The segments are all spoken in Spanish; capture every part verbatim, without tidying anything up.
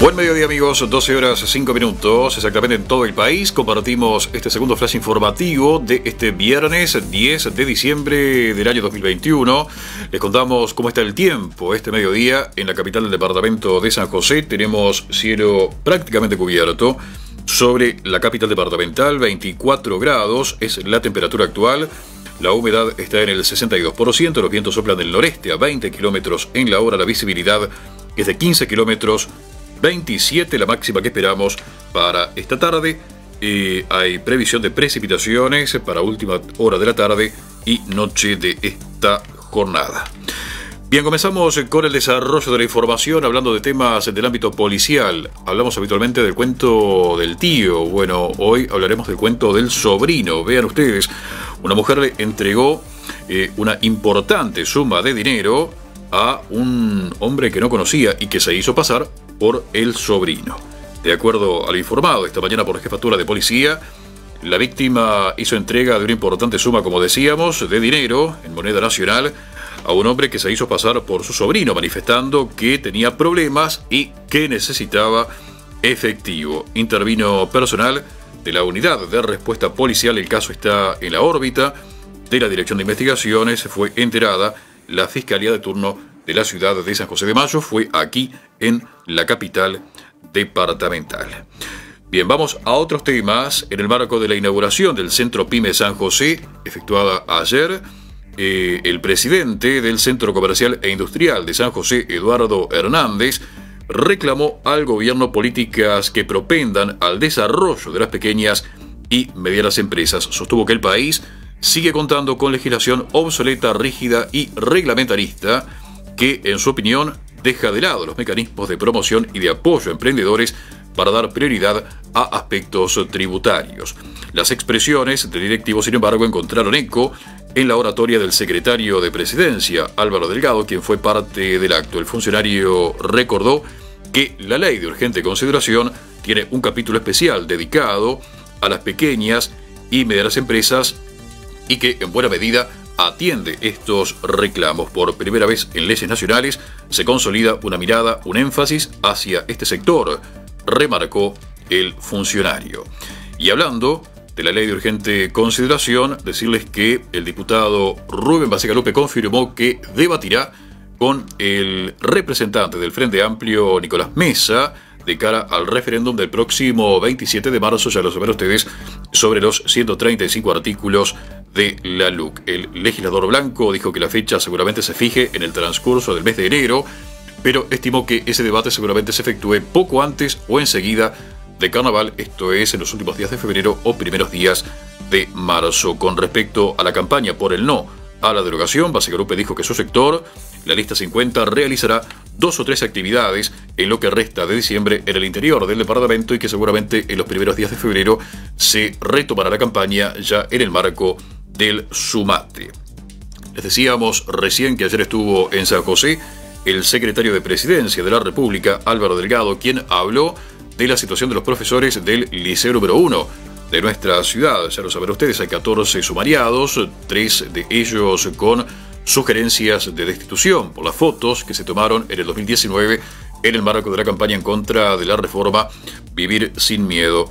Buen mediodía, amigos, doce horas cinco minutos, exactamente en todo el país. Compartimos este segundo flash informativo de este viernes diez de diciembre del año dos mil veintiuno. Les contamos cómo está el tiempo este mediodía en la capital del departamento de San José. Tenemos cielo prácticamente cubierto. Sobre la capital departamental, veinticuatro grados es la temperatura actual. La humedad está en el sesenta y dos por ciento, los vientos soplan del noreste a veinte kilómetros en la hora, la visibilidad es de quince kilómetros, veintisiete la máxima que esperamos para esta tarde. Eh, hay previsión de precipitaciones para última hora de la tarde y noche de esta jornada. Bien, comenzamos con el desarrollo de la información hablando de temas del ámbito policial. Hablamos habitualmente del cuento del tío. Bueno, hoy hablaremos del cuento del sobrino. Vean ustedes, una mujer le entregó eh, una importante suma de dinero a un hombre que no conocía y que se hizo pasar por el sobrino. De acuerdo a lo informado esta mañana por la Jefatura de Policía, la víctima hizo entrega de una importante suma, como decíamos, de dinero en moneda nacional a un hombre que se hizo pasar por su sobrino, manifestando que tenía problemas y que necesitaba efectivo. Intervino personal de la unidad de respuesta policial. El caso está en la órbita de la Dirección de Investigaciones. Fue enterada la Fiscalía de turno de la ciudad de San José de Mayo. Fue aquí en la capital departamental. Bien, vamos a otros temas. En el marco de la inauguración del Centro Pyme San José, efectuada ayer, eh, el presidente del Centro Comercial e Industrial de San José, Eduardo Hernández, reclamó al gobierno políticas que propendan al desarrollo de las pequeñas y medianas empresas. Sostuvo que el país sigue contando con legislación obsoleta, rígida y reglamentarista, que, en su opinión, deja de lado los mecanismos de promoción y de apoyo a emprendedores para dar prioridad a aspectos tributarios. Las expresiones del directivo, sin embargo, encontraron eco en la oratoria del secretario de Presidencia, Álvaro Delgado, quien fue parte del acto. El funcionario recordó que la ley de urgente consideración tiene un capítulo especial dedicado a las pequeñas y medianas empresas y que, en buena medida, atiende estos reclamos. Por primera vez en leyes nacionales se consolida una mirada, un énfasis hacia este sector, remarcó el funcionario. Y hablando de la ley de urgente consideración, decirles que el diputado Rubén Basegalupe confirmó que debatirá con el representante del Frente Amplio, Nicolás Mesa, de cara al referéndum del próximo veintisiete de marzo, ya lo saben ustedes, sobre los ciento treinta y cinco artículos de la L U C. El legislador blanco dijo que la fecha seguramente se fije en el transcurso del mes de enero, pero estimó que ese debate seguramente se efectúe poco antes o enseguida de Carnaval, esto es en los últimos días de febrero o primeros días de marzo. Con respecto a la campaña por el no a la derogación, Basegalupe dijo que su sector, la lista cincuenta, realizará dos o tres actividades en lo que resta de diciembre en el interior del departamento y que seguramente en los primeros días de febrero se retomará la campaña ya en el marco del Sumate. Les decíamos recién que ayer estuvo en San José el secretario de Presidencia de la República, Álvaro Delgado, quien habló de la situación de los profesores del Liceo número uno de nuestra ciudad. Ya lo saben ustedes, hay catorce sumariados, tres de ellos con sugerencias de destitución por las fotos que se tomaron en el dos mil diecinueve en el marco de la campaña en contra de la reforma Vivir sin Miedo.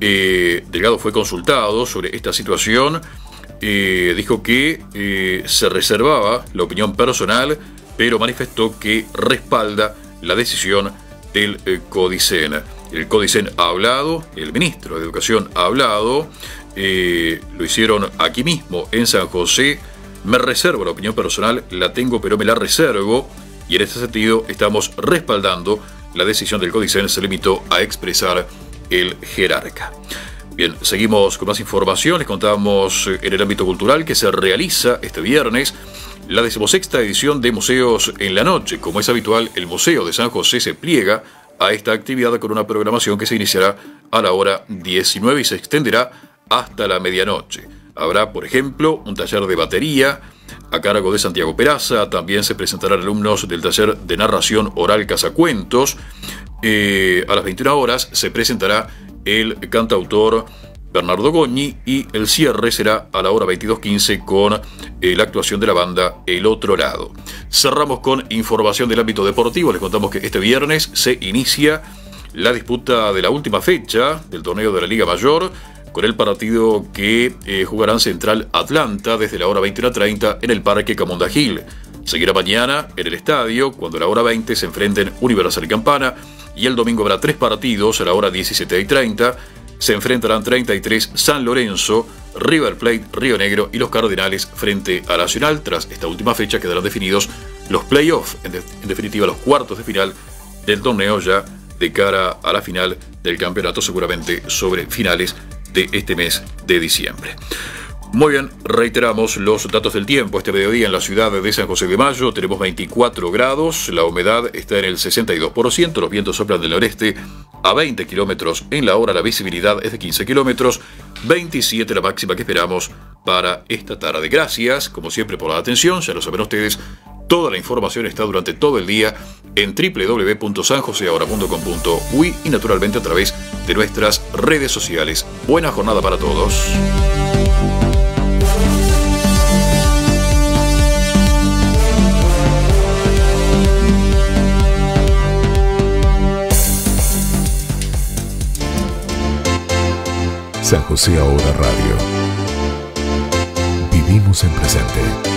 Eh, Delgado fue consultado sobre esta situación. Eh, dijo que eh, se reservaba la opinión personal, pero manifestó que respalda la decisión del eh, CODICEN. El CODICEN ha hablado, el ministro de Educación ha hablado, eh, lo hicieron aquí mismo en San José. Me reservo la opinión personal, la tengo pero me la reservo, y en este sentido estamos respaldando la decisión del CODICEN, se limitó a expresar el jerarca. Bien, seguimos con más información. Les contamos en el ámbito cultural que se realiza este viernes la decimosexta edición de Museos en la Noche. Como es habitual, el Museo de San José se pliega a esta actividad con una programación que se iniciará a la hora diecinueve y se extenderá hasta la medianoche. Habrá, por ejemplo, un taller de batería a cargo de Santiago Peraza. También se presentarán alumnos del taller de narración oral Cazacuentos. Eh, a las veintiuna horas se presentará el cantautor Bernardo Goñi y el cierre será a la hora veintidós quince con eh, la actuación de la banda El Otro Lado. Cerramos con información del ámbito deportivo. Les contamos que este viernes se inicia la disputa de la última fecha del torneo de la Liga Mayor, con el partido que eh, jugarán Central Atlanta desde la hora veintiuno treinta en el Parque Camonda Gil. Seguirá mañana en el estadio, cuando a la hora veinte se enfrenten Universal y Campana, y el domingo habrá tres partidos a la hora diecisiete treinta. Se enfrentarán treinta y tres San Lorenzo, River Plate, Río Negro y los Cardenales frente a Nacional. Tras esta última fecha quedarán definidos los playoffs, en, de, en definitiva los cuartos de final del torneo, ya de cara a la final del campeonato, seguramente sobre finales de este mes de diciembre. Muy bien, reiteramos los datos del tiempo. Este mediodía en la ciudad de San José de Mayo tenemos veinticuatro grados, la humedad está en el sesenta y dos por ciento, los vientos soplan del noreste a veinte kilómetros en la hora, la visibilidad es de quince kilómetros, veintisiete la máxima que esperamos para esta tarde. Gracias, como siempre, por la atención, ya lo saben ustedes, toda la información está durante todo el día en doble u doble u doble u punto san jose ahora punto com punto uy y naturalmente a través de nuestras redes sociales. Buena jornada para todos. San José Ahora Radio. Vivimos en presente.